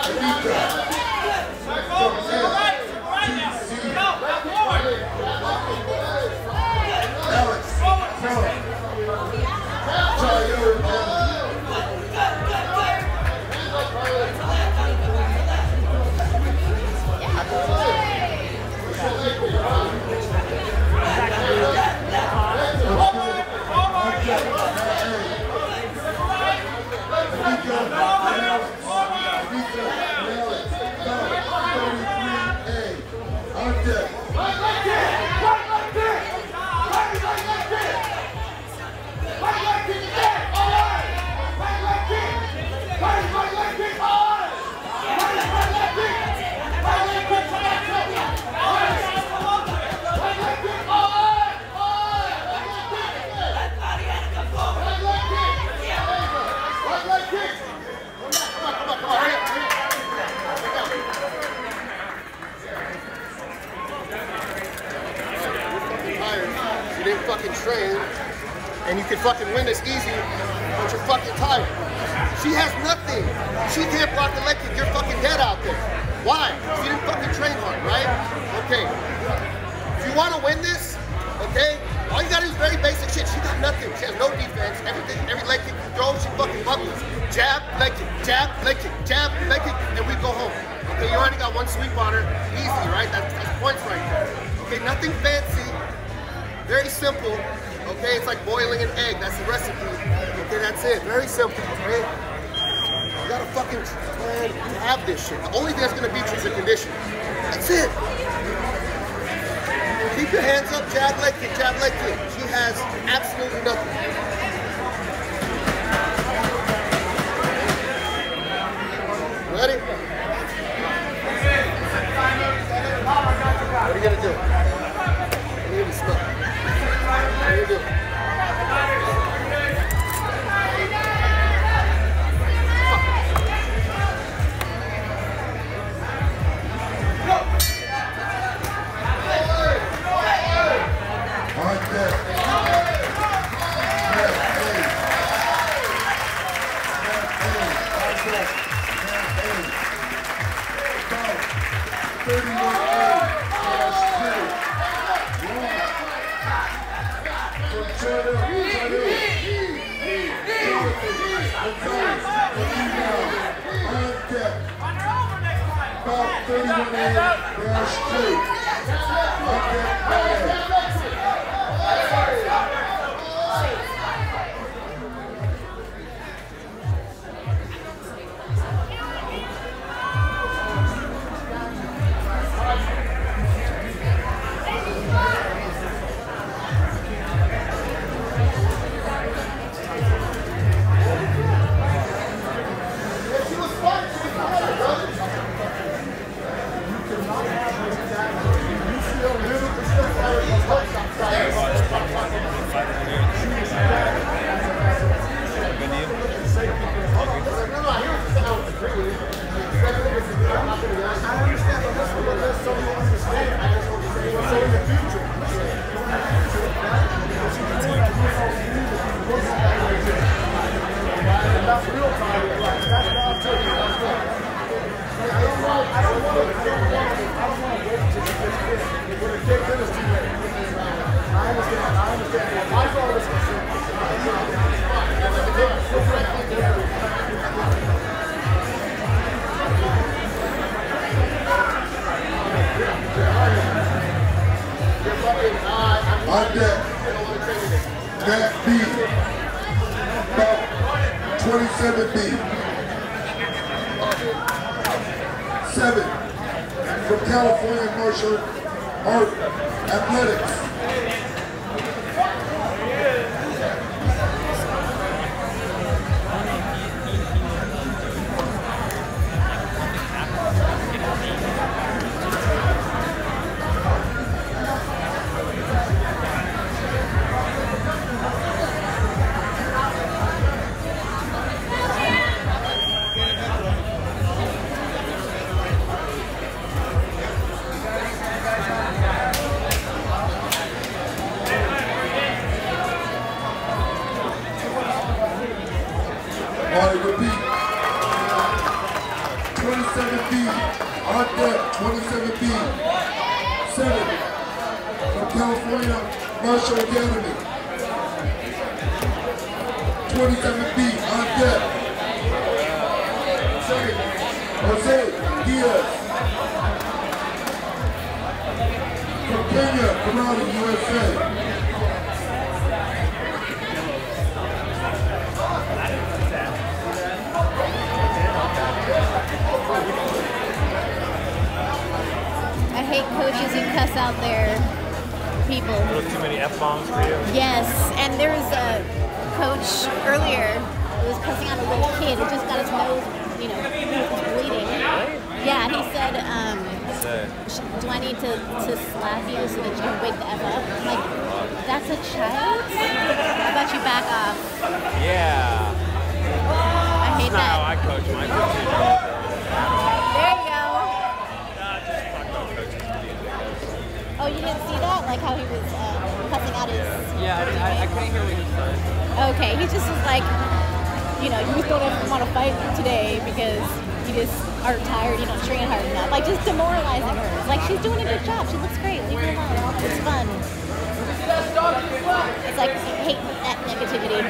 And you can fucking win this easy, but you're fucking tired. She has nothing. She can't block the leg kick. You're fucking dead out there. Why? She didn't fucking train hard, right? Okay. If you want to win this, okay, all you gotta do is very basic shit. She got nothing. She has no defense. Everything, every leg kick you throw, she fucking buckles. Jab, leg kick, jab, leg kick, jab, leg kick, and we go home. Okay, you already got one sweep on her. Easy, right? That's points right there. Okay, nothing fancy. Very simple. Okay, it's like boiling an egg. That's the recipe. Okay, that's it. Very simple, okay? You gotta fucking plan to have this shit. The only thing that's gonna beat you is the condition. That's it. Keep your hands up, jab, leg kick, jab, leg kick. She has absolutely nothing. Ready? What are you gonna do? What are you gonna smell? What do you do? On deck, Matt B, about 27B. 7, from California Martial Art Athletics. I repeat, 27 27B on deck. 27B. 7 from California Martial Academy. 27B on deck. 2nd, Jose Diaz. From Kenya, Karate, USA. I hate coaches who cuss out their people. A little too many F-bombs for you? Yes, and there was a coach earlier who was cussing out a little kid who just got his nose, bleeding. Yeah, and he said, do I need to slap you so that you can wake the F up? I'm like, that's a child? How about you back off? Yeah. I hate That's not that. how I coach my coaches. There you go. Just talk about coaches. Oh, you didn't see that? Like how he was cussing out his... Yeah, I couldn't hear what he said. Okay, he just was like, you just don't ever want to fight today because you just are tired, you don't train hard enough. Like, just demoralizing her. Like, she's doing a good job. She looks great. Leave her alone. It's fun. It's like, I hate that negativity.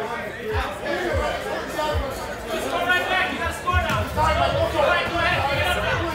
Just go right back. You got to score now. All right, go ahead. Get up now.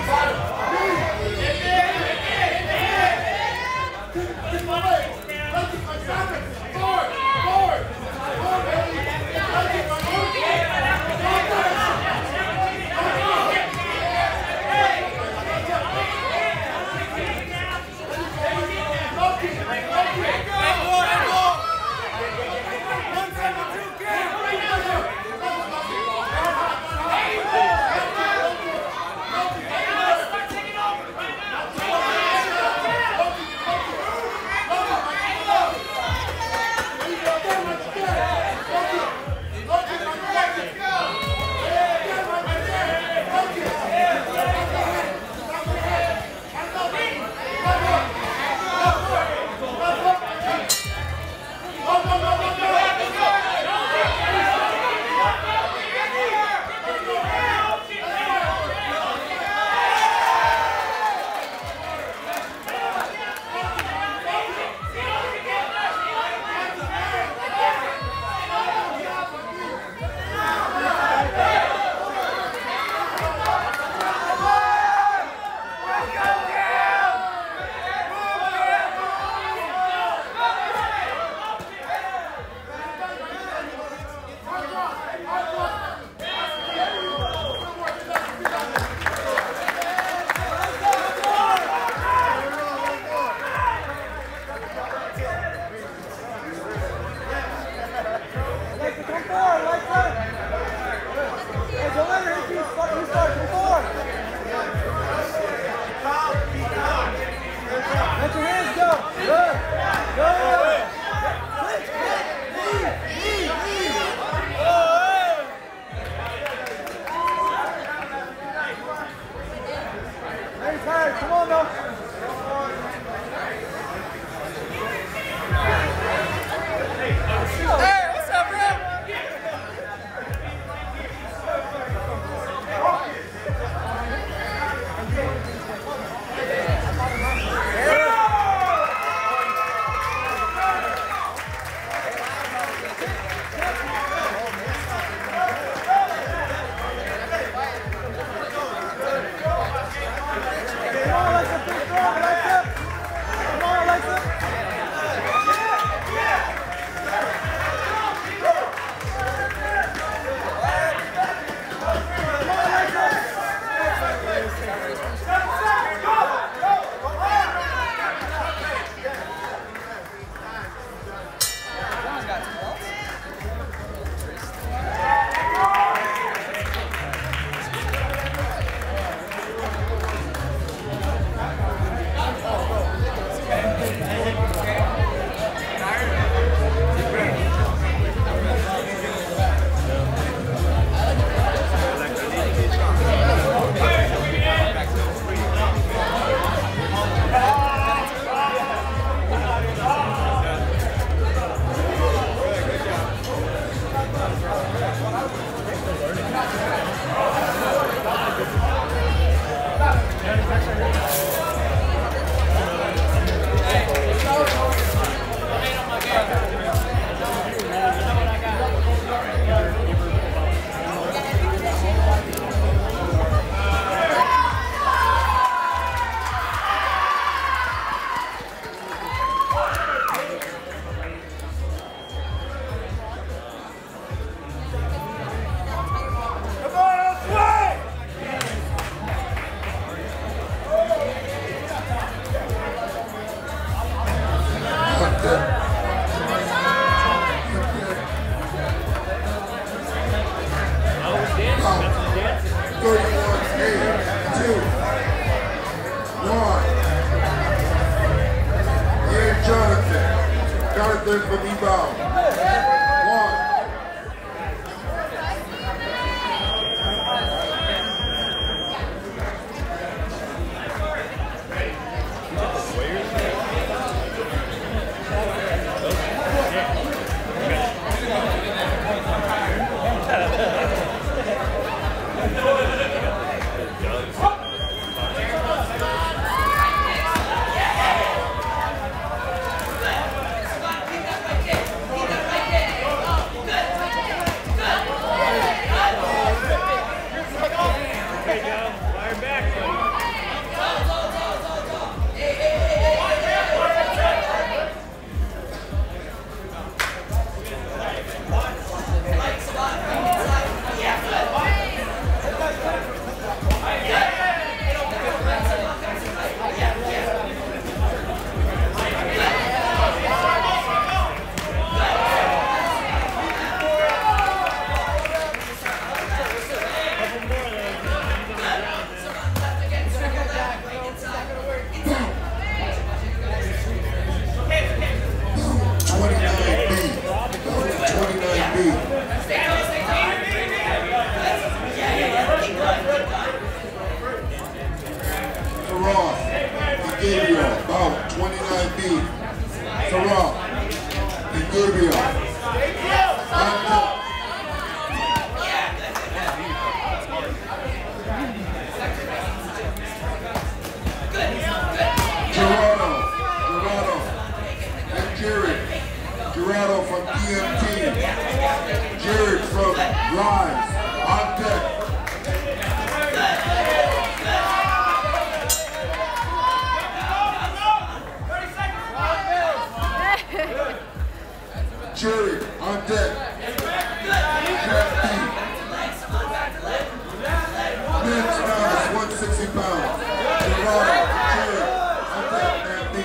Olivia. Gerardo, and Gerardo from DMT. Jared from Lives on deck. Jared on deck. Men's minus 160 pounds. Gerardo, Jared on deck, man B.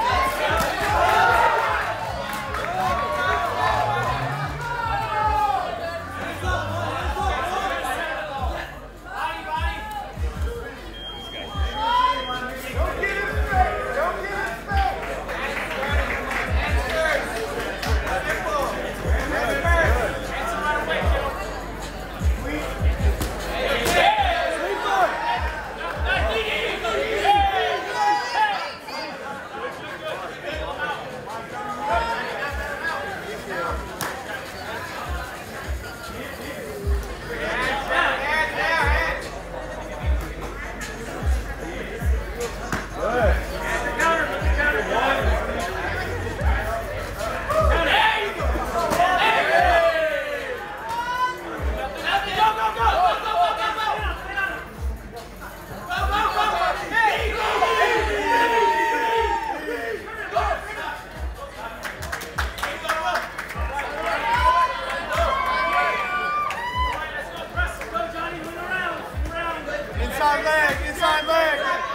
Inside leg.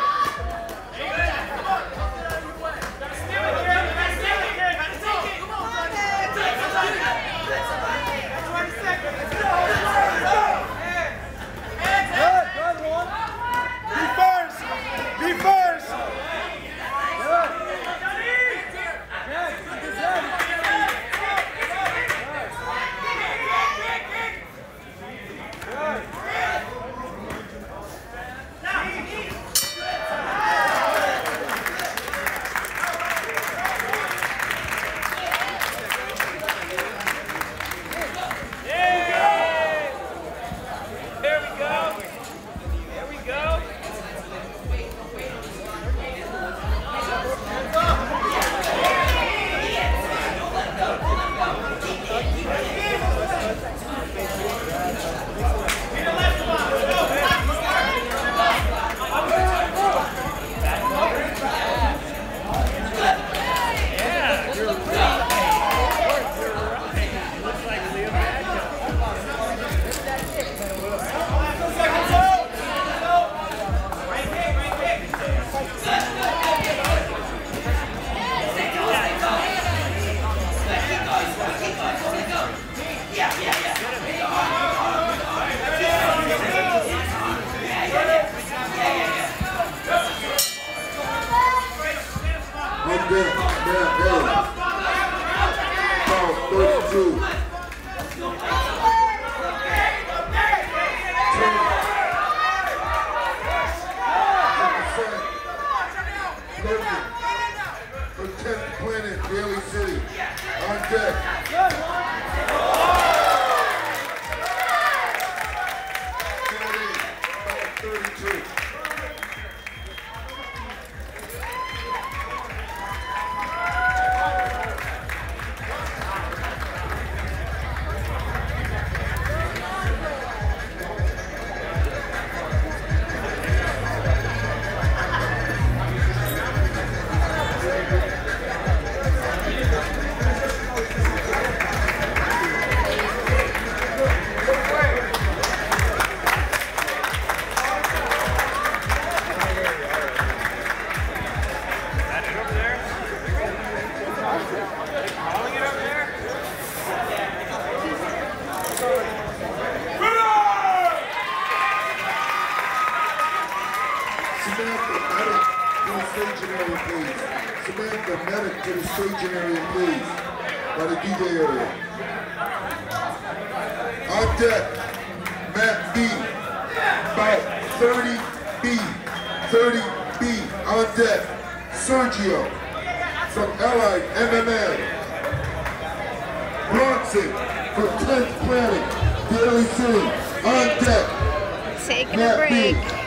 Be first. Bronson from 10th Planet, Daily City, on deck. Taking a break.